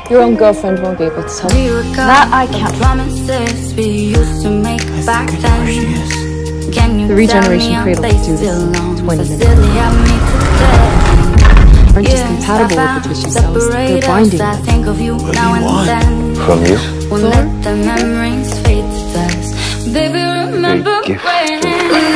Your own girlfriend won't be able to tell you. That I can't. The regeneration cradles do this in 20 minutes. Aren't just compatible with the tissue cells, they're binding them. What do you want? From you? For? A gift.